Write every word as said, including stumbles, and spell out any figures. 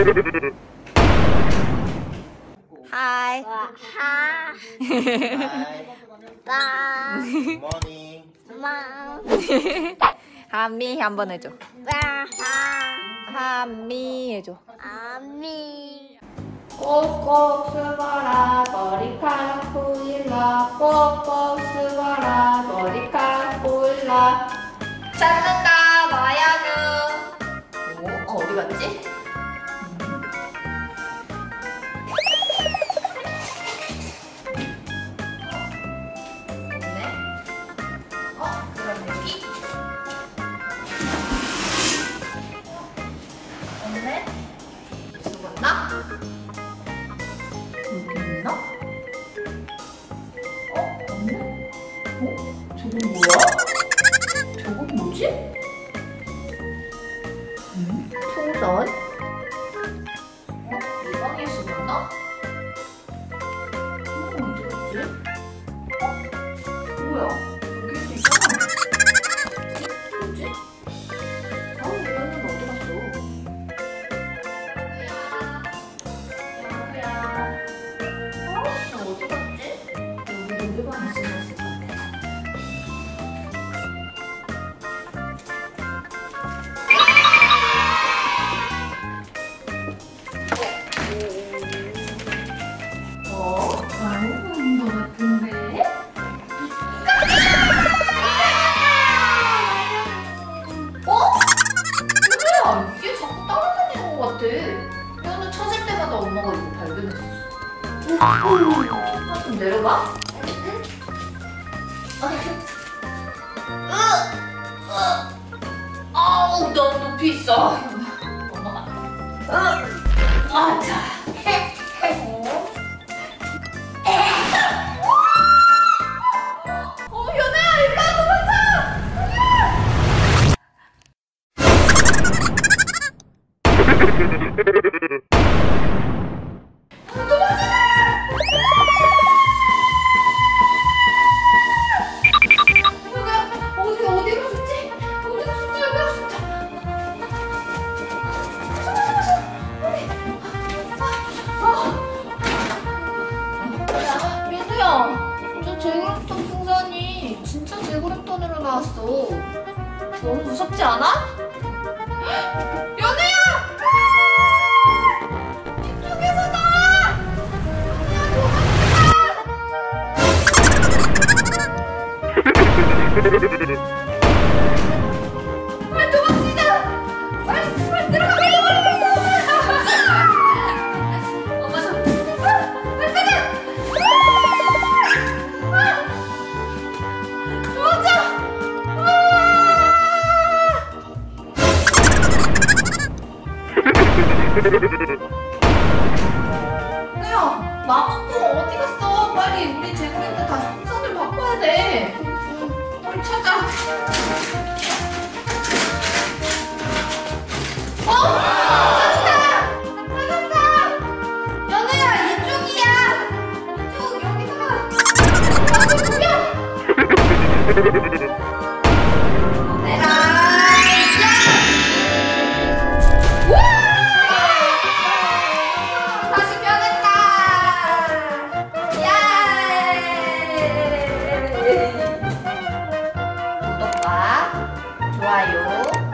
하이. 하. 빠. 모닝. 마. 한미 한번 해줘. 빠. 한미 해줘. 아미. 꼭꼭 숨어라 머리카락 보일라 꼭꼭 숨어라 머리카락 보일라 찾는다 마야는. 오? 어, 어디 갔지? 없네? 어? 그럼 여기? 없네? 죽었나? 여기 있나? 어? 없네? 어? 저건 뭐야? 저건 뭐지? 음? 풍선? 어? 이 방에 숨었나? 어? 어디 갔지? 어? 뭐야? 여기도 있잖아. 뭐지? 아, 이거는 어디 갔어? 야구야. 야구야. 알았어, 어디 갔지? 여기 노래방에 숨었을 것 같아. 어? 알고 있는 것 같은데? 어? 뭐야? 이게 자꾸 따라다니는 것 같아. 얘는 찾을 때마다 엄마가 이거 발견했었어. 아, 좀 내려봐. 아우, 너무 높이 있어. 엄마가. 아, 자. 어, 연애야, 일로 와, 도망쳐! 어디 어디 갔었지? 어디 갔었지? 여기 갔었지? 야, 민우야, 저 제구름통 풍선이 진짜 제구름통으로 나왔어. 너무 무섭지 않아? 연우야! 이쪽에서 나와! 빨리 도망치자! 빨리, 빨리 들어가! 빨리 들어가! 엄마 좀. 빨리 가자! 도망쳐! 야, 마법봉 어디 갔어? 빨리 우리 제구리한테 다시 풍선을 바꿔야 돼. 빨리 찾아. 어? 찾았다! 찾았어! 연우야, 이쪽이야! 이쪽, 여기다! 아, 저기야! 내가! 야! 우와! 다시 변했다! 예! 구독과 좋아요